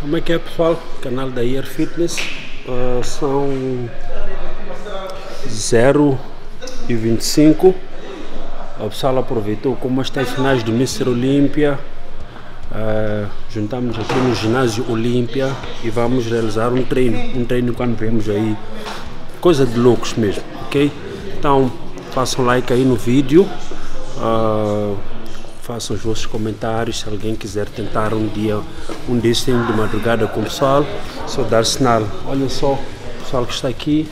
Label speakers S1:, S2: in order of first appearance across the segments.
S1: Como é que é, pessoal? Canal da Year Fitness. São 0h25. O pessoal aproveitou como está em finais do Mr. Olímpia. Juntamos aqui no ginásio Olímpia e vamos realizar um treino quando vemos aí, coisa de loucos mesmo, ok? Então façam like aí no vídeo, façam os vossos comentários. Se alguém quiser tentar um desses de madrugada com o pessoal, só dar sinal. Olha só o pessoal que está aqui: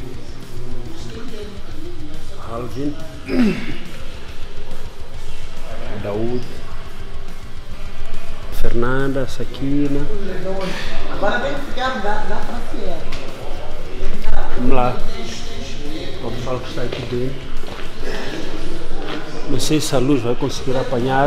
S1: Alvin, Daúd, Fernanda, Sakina.
S2: Agora vem ficar da praia.
S1: Vamos lá. O pessoal que está aqui dentro. Não sei se a luz vai conseguir apanhar.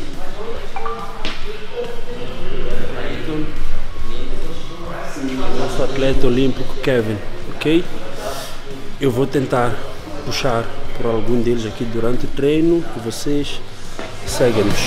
S1: Nosso atleta olímpico Kevin, ok? Eu vou tentar puxar por algum deles aqui durante o treino e vocês seguem-nos.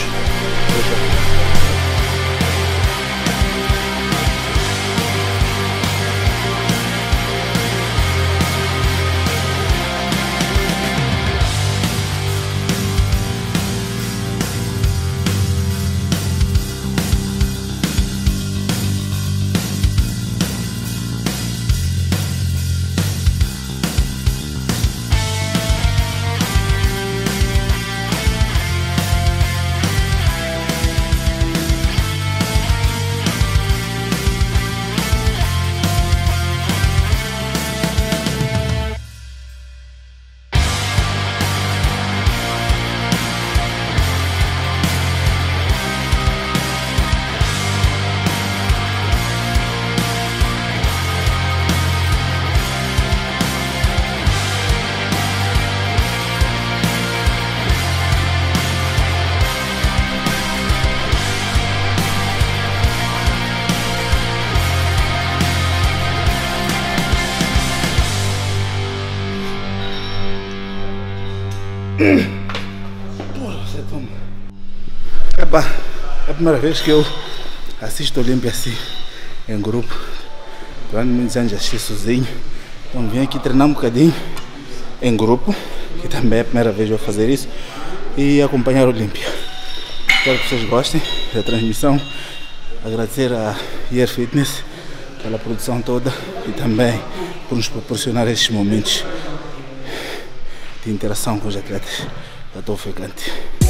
S3: Epá, é a primeira vez que eu assisto Olímpia assim, em grupo. Durante muitos anos assisti sozinho. Então vim aqui treinar um bocadinho em grupo, que também é a primeira vez que eu vou fazer isso, e acompanhar Olímpia. Espero que vocês gostem da transmissão. Agradecer a Year Fitness pela produção toda e também por nos proporcionar estes momentos de interação com os atletas. Já estou ofegante.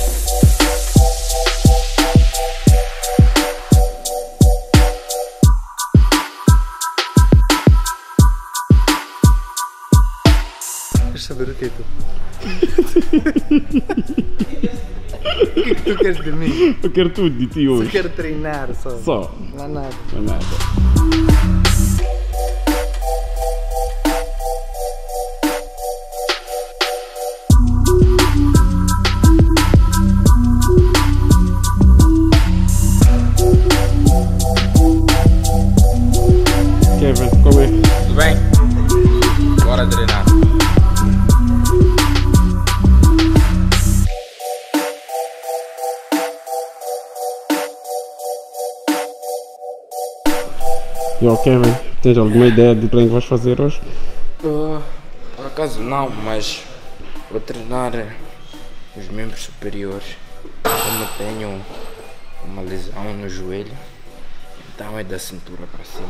S4: Queres saber o que é tu? O que é que tu queres de mim?
S1: Eu quero tudo de ti hoje.
S4: Só quero treinar só.
S1: Só.
S4: Não há nada.
S1: Não é nada. Kevin, como é?
S5: Tudo bem? Bora treinar.
S1: E ó, Kevin, tens alguma ideia do treino que vais fazer hoje?
S5: Por acaso não, mas vou treinar os membros superiores. Como tenho uma lesão no joelho, então é da cintura para cima.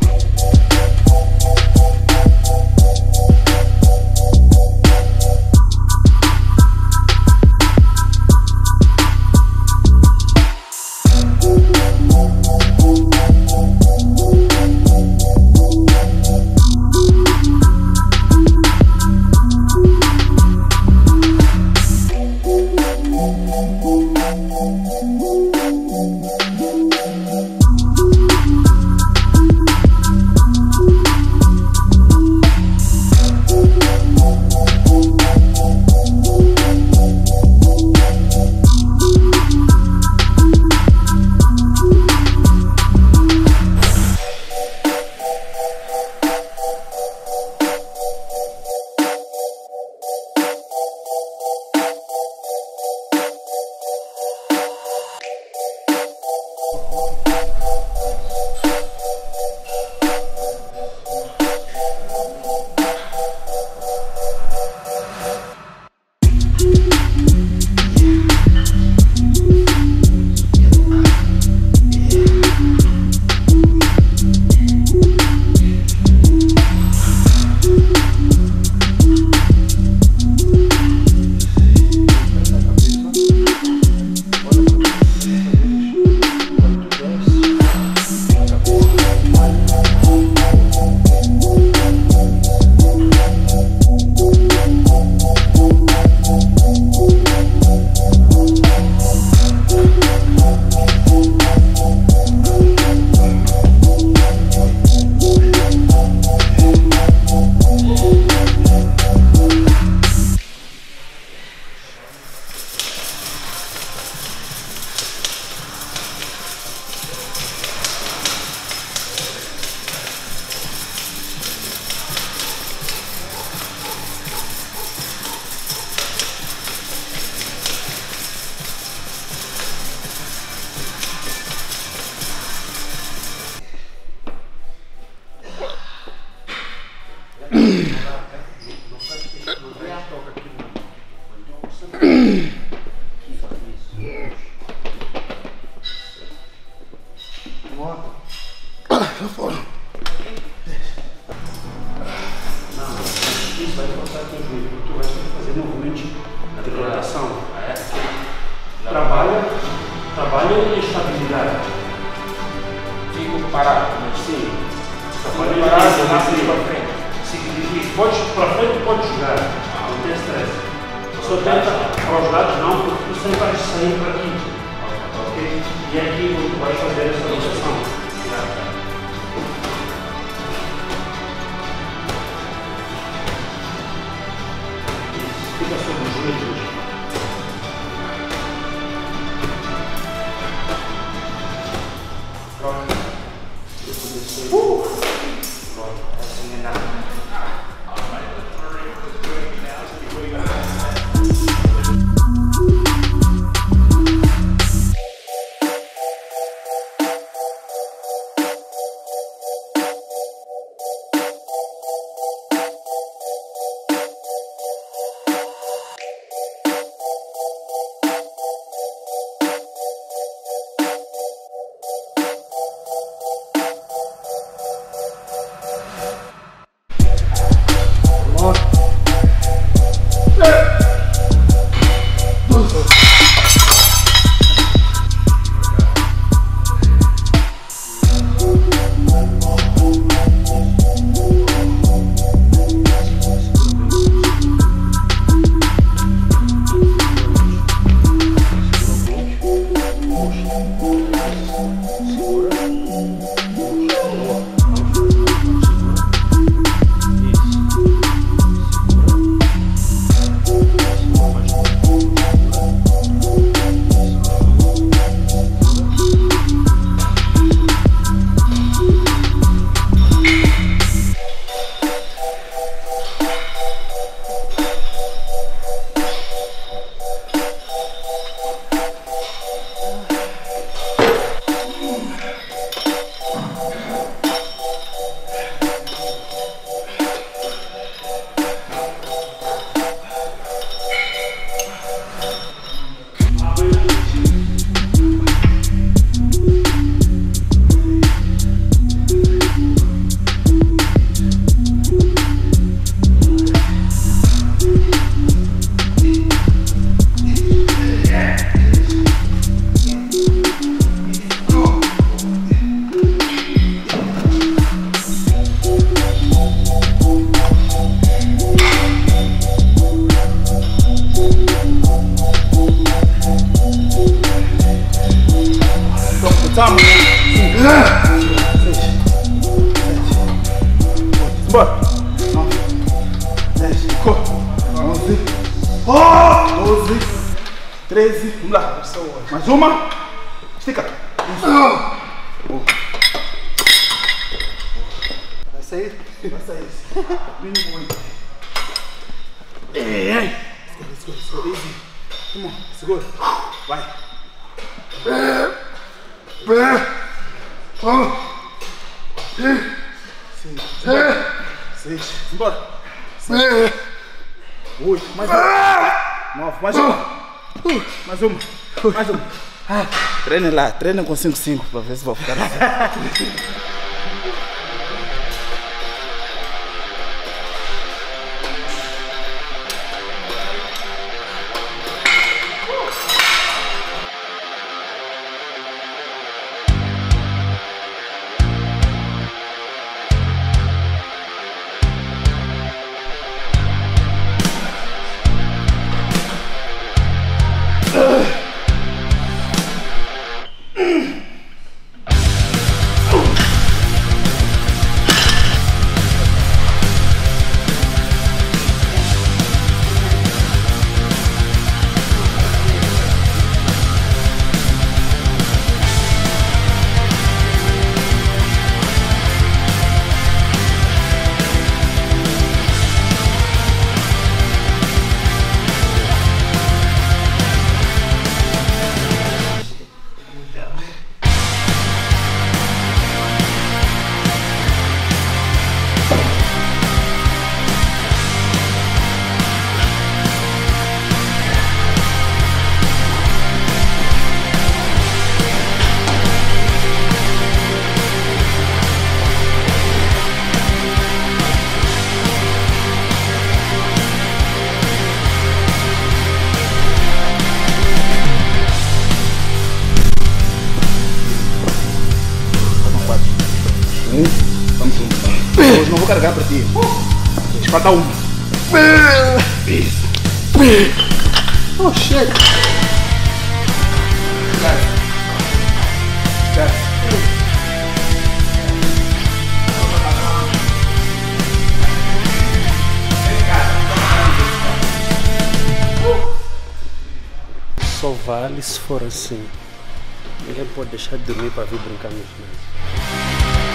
S1: trabalhei na estabilidade.
S5: Fico parado.
S1: Sim.
S5: Fico
S1: Trabalhei
S5: parado,
S1: na
S5: nasce para frente.
S1: Sim, pode para frente, pode jogar. Não tem stress. Só tenta para os lados não, porque tu sempre vais sair para aqui. Ok? E é aqui onde tu vais fazer essa rotação. Fica sobre os joelhos.
S5: Pronto. Pronto, assim é nada.
S3: Bora! 9, 10, 11, 12, 13, vamos lá. Mais uma. Estica. Isso.
S4: Vai sair?
S3: Vai sair. Mínimo 8. Ei! Segura, easy. Come on, segura. Vai. 6, embora. 7, 8, mais uma. 9, mais uma. Mais uma. Mais uma. Treinem lá, treinem com 5-5 para ver se vou ficar assim. vou carregar para ti. Espata um. Isso. Oh, shit.
S1: Só vale se for assim. Ninguém pode deixar de dormir para vir brincar nos meus.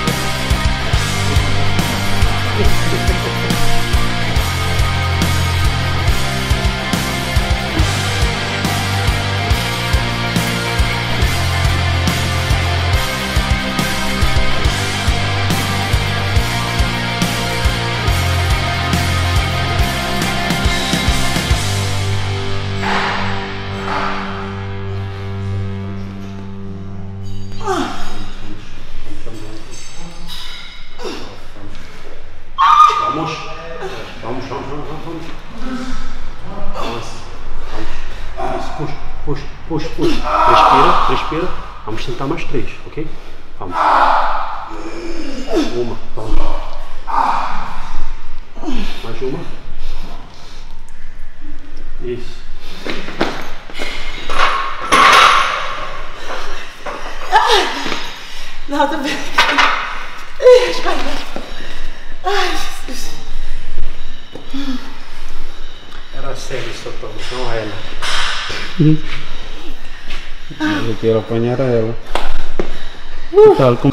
S1: Puxa. Respira. Vamos tentar mais 3, ok? Vamos. Uma, vamos. Mais uma. Isso.
S2: Não, tá bem. Ai, Jesus.
S1: Era sério só todos, não ela.
S6: Eu quero apanhar a ela. Tal como...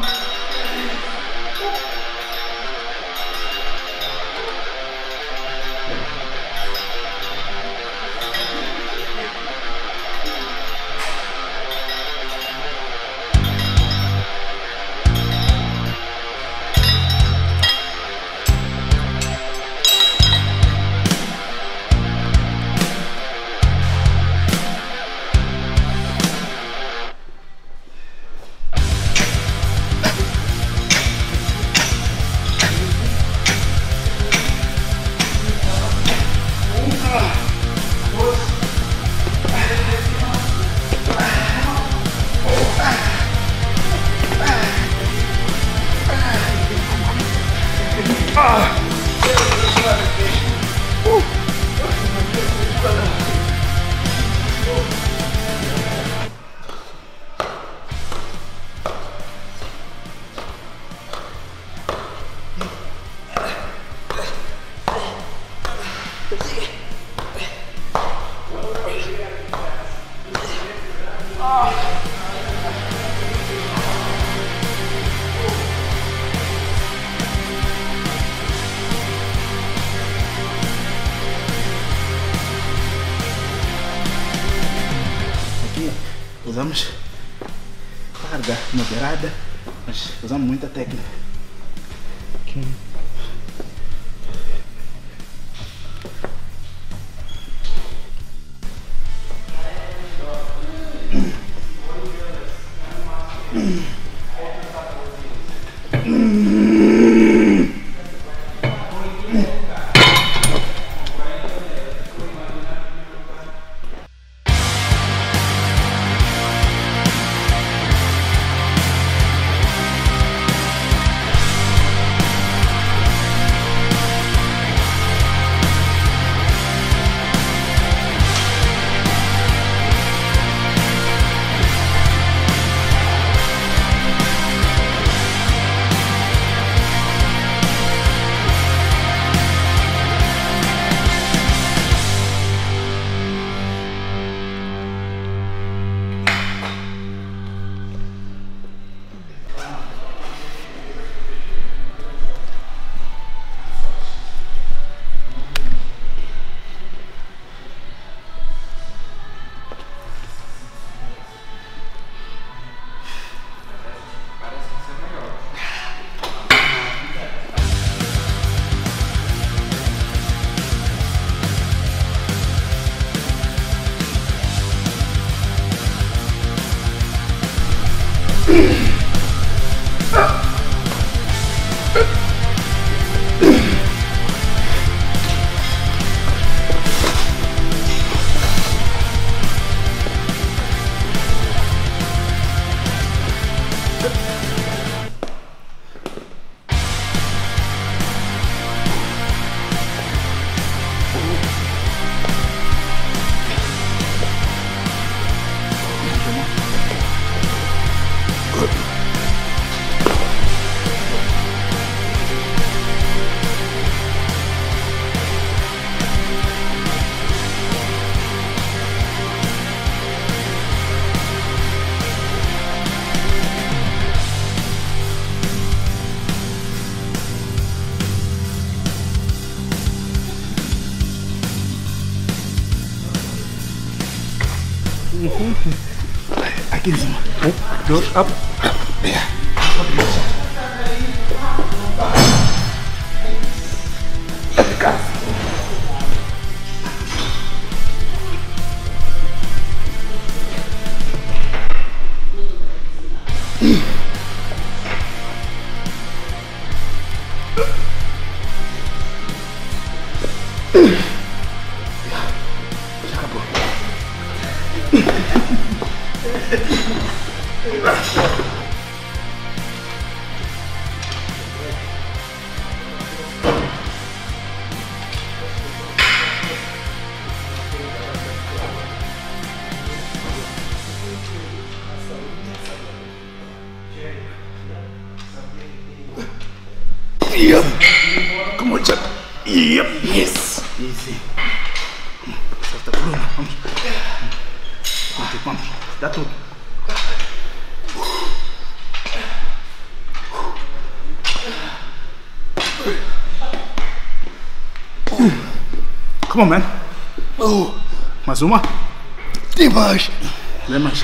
S3: Usamos carga moderada, mas usamos muita técnica. Okay. Aqui em cima. Dois, up.
S7: Yep. Come on, Chuck. Yep. Yes.
S3: Easy. Solta a coluna. Vamos. Vamos. Dá tudo. Come on, man. Mais uma?
S7: Tem mais.
S3: Vem mais.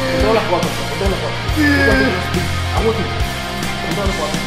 S5: Controla a porta, só. Controla a porta. Aguenta. Controla a porta.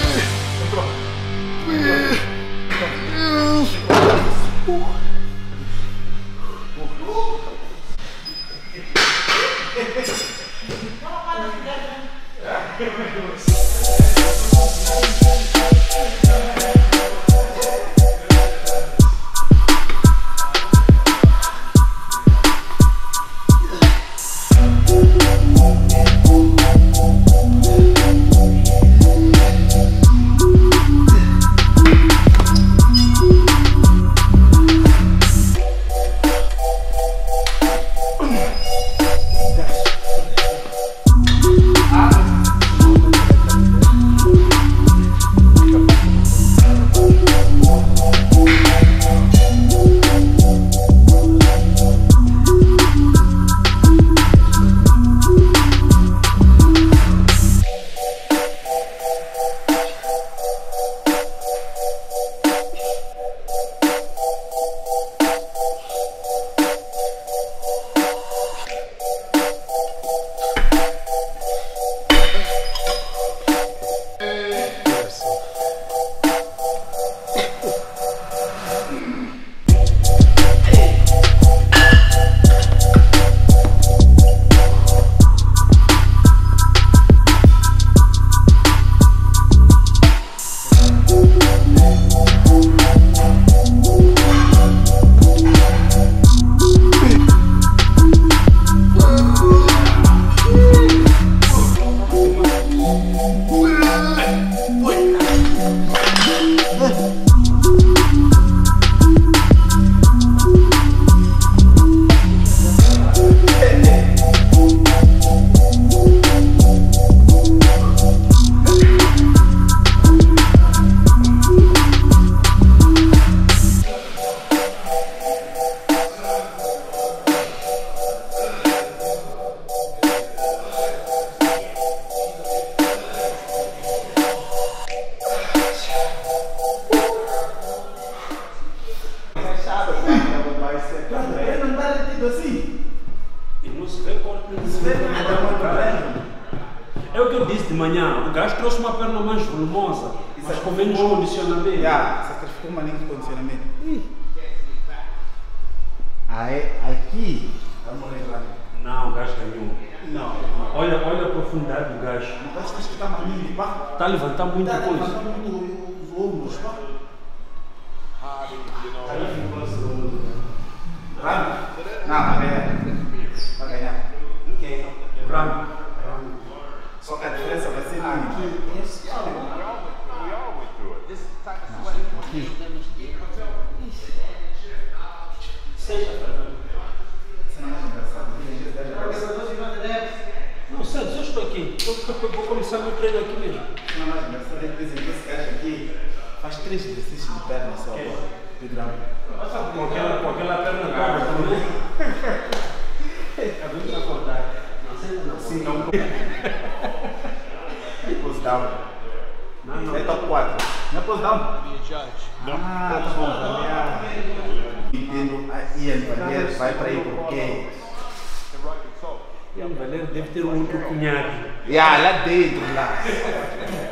S1: É o que eu disse de manhã, o gajo trouxe uma perna mais volumosa, mas com menos condicionamento.
S3: Sacrificou uma linha de condicionamento. Aí, aqui, vai morrer lá.
S1: Não, o gajo ganhou.
S3: Não.
S1: Olha a profundidade do gajo.
S3: O gajo acho que está maninho, pá.
S1: Está a levantar muita
S3: Está
S1: coisa.
S3: levantando muito os ombros, pá. Não, vai ganhar. Vai ganhar. Quem? O Ramo. Só que a diferença vai ser aqui.
S1: Não, sério, eu estou aqui. Eu vou começar meu treino aqui mesmo.
S3: Não, mas engraçado é que dizem que esse gajo aqui faz 3 exercícios de perna só.
S1: Com aquela perna toda também. Acabei de acordar. Não.
S3: Sim, não. Pose down.
S1: Não.
S3: É top 4. Não é pose down? Ah, tá bom. Entendo. Ian Valer vai para aí porque...
S1: Ian Valer deve ter um outro cunhado.
S3: Lá dentro, lá.